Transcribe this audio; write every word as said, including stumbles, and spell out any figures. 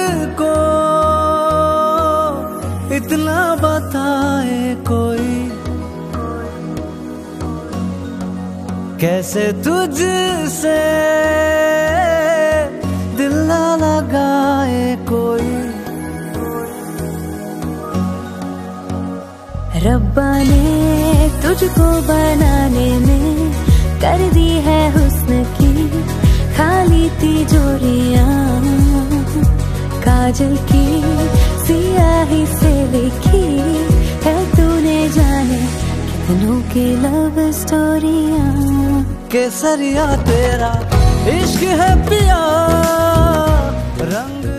को इतना बताए कोई, कैसे तुझसे दिल ना लगाए कोई। रब्बा ने तुझको बनाने में कर दी है हुस्न की खाली तिजोरियां, काजल की सियाही से लिखी है तूने जाने कितनों की लव स्टोरियां। केसरिया तेरा इश्क है पिया, रंग